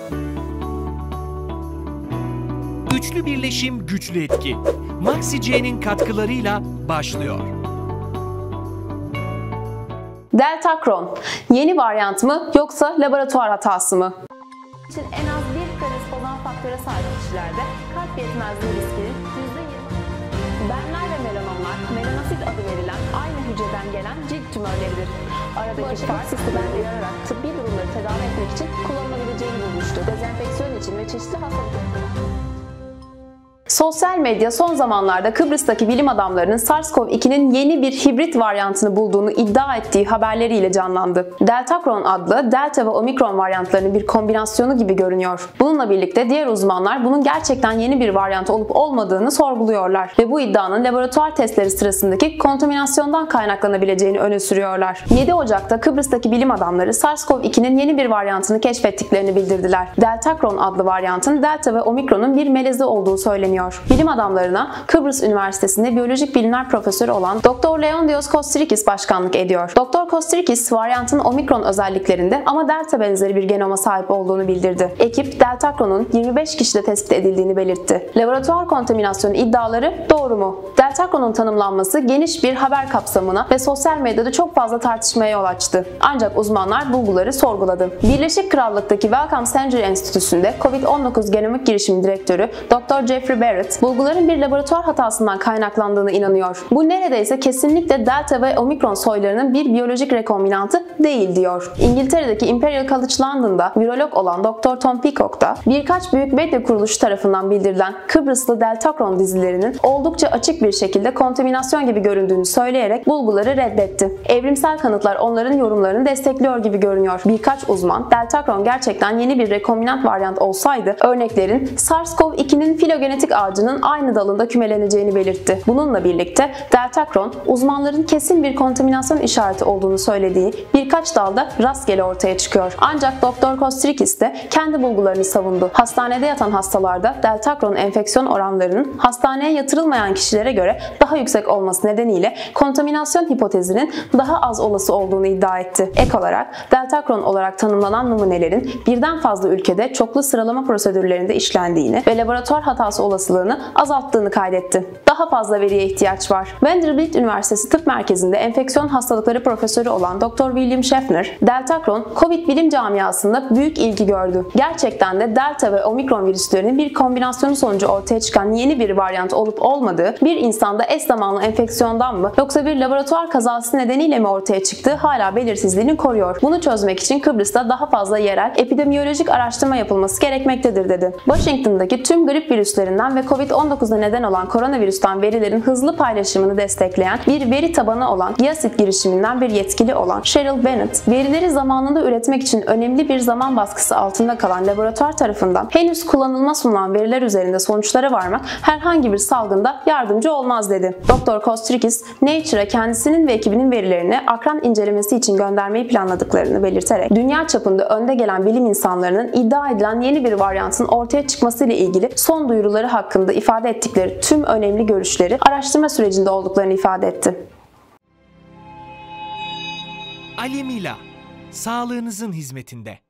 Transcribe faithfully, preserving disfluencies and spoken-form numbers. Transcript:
Üçlü birleşim güçlü etki. MaxiC'nin katkılarıyla başlıyor. Deltacron, yeni varyant mı yoksa laboratuvar hatası mı? için en az bir karış bozan faktöre sahip kişilerde kalp yetmezliği riskinin yüzde yirmi. Benler ve melanomlar, melanosit adı verilen aynı hücreden gelen cilt tümörleridir. Aradaki fark sistemden uyararak tıbbi durumları tedavi etmek için kullanılabileceğini bulmuştu. Dezenfeksiyon için ve çeşitli hastalıklar. Sosyal medya son zamanlarda Kıbrıs'taki bilim adamlarının SARS-CoV iki'nin yeni bir hibrit varyantını bulduğunu iddia ettiği haberleriyle canlandı. Deltacron adlı Delta ve Omikron varyantlarının bir kombinasyonu gibi görünüyor. Bununla birlikte diğer uzmanlar bunun gerçekten yeni bir varyant olup olmadığını sorguluyorlar ve bu iddianın laboratuvar testleri sırasındaki kontaminasyondan kaynaklanabileceğini öne sürüyorlar. yedi Ocak'ta Kıbrıs'taki bilim adamları SARS-CoV iki'nin yeni bir varyantını keşfettiklerini bildirdiler. Deltacron adlı varyantın Delta ve Omikron'un bir melezi olduğu söyleniyor. Bilim adamlarına Kıbrıs Üniversitesi'nde biyolojik bilimler profesörü olan doktor Leontios Kostrikis başkanlık ediyor. doktor Kostrikis, varyantın Omikron özelliklerinde ama Delta benzeri bir genoma sahip olduğunu bildirdi. Ekip, Deltacron'un yirmi beş kişide tespit edildiğini belirtti. Laboratuvar kontaminasyonu iddiaları doğru mu? Deltacron'un tanımlanması geniş bir haber kapsamına ve sosyal medyada çok fazla tartışmaya yol açtı. Ancak uzmanlar bulguları sorguladı. Birleşik Krallık'taki Wellcome Sanger Enstitüsü'nde Covid on dokuz genomik girişimi direktörü doktor Jeffrey Barrett, bulguların bir laboratuvar hatasından kaynaklandığını inanıyor. Bu neredeyse kesinlikle Delta ve Omikron soylarının bir biyolojik rekombinantı değil diyor. İngiltere'deki Imperial College London'da virolog olan doktor Tom Peacock da birkaç büyük medya kuruluşu tarafından bildirilen Kıbrıslı Deltacron dizilerinin oldukça açık bir şekilde kontaminasyon gibi göründüğünü söyleyerek bulguları reddetti. Evrimsel kanıtlar onların yorumlarını destekliyor gibi görünüyor. Birkaç uzman Deltacron gerçekten yeni bir rekombinant varyant olsaydı örneklerin SARS-CoV iki'nin filogenetik ağacının aynı dalında kümeleneceğini belirtti. Bununla birlikte Deltacron, uzmanların kesin bir kontaminasyon işareti olduğunu söylediği birkaç dalda rastgele ortaya çıkıyor. Ancak doktor Kostrikis de kendi bulgularını savundu. Hastanede yatan hastalarda Deltacron enfeksiyon oranlarının hastaneye yatırılmayan kişilere göre daha yüksek olması nedeniyle kontaminasyon hipotezinin daha az olası olduğunu iddia etti. Ek olarak Deltacron olarak tanımlanan numunelerin birden fazla ülkede çoklu sıralama prosedürlerinde işlendiğini ve laboratuvar hatası olasılığını azalttığını kaydetti. Daha fazla veriye ihtiyaç var. Vanderbilt Üniversitesi Tıp Merkezi'nde enfeksiyon hastalıkları profesörü olan doktor William Schaffner, Deltacron, Covid bilim camiasında büyük ilgi gördü. Gerçekten de Delta ve Omikron virüslerinin bir kombinasyonu sonucu ortaya çıkan yeni bir varyant olup olmadığı, bir insanda eş zamanlı enfeksiyondan mı yoksa bir laboratuvar kazası nedeniyle mi ortaya çıktığı hala belirsizliğini koruyor. Bunu çözmek için Kıbrıs'ta daha fazla yerel epidemiyolojik araştırma yapılması gerekmektedir dedi. Washington'daki tüm grip virüslerinden ve Covid on dokuz'a neden olan koronavirüsten verilerin hızlı paylaşımını destekleyen bir veri tabanı olan Giasit girişiminden bir yetkili olan Cheryl Bennett, verileri zamanında üretmek için önemli bir zaman baskısı altında kalan laboratuvar tarafından henüz kullanılma sunulan veriler üzerinde sonuçlara varmak herhangi bir salgında yardımcı olmaz dedi. doktor Kostrikis, Nature'a kendisinin ve ekibinin verilerini akran incelemesi için göndermeyi planladıklarını belirterek, dünya çapında önde gelen bilim insanlarının iddia edilen yeni bir varyantın ortaya çıkmasıyla ilgili son duyuruları hakkında ifade ettikleri tüm önemli görüşleri araştırma sürecinde olduklarını ifade etti. Alemila, sağlığınızın hizmetinde.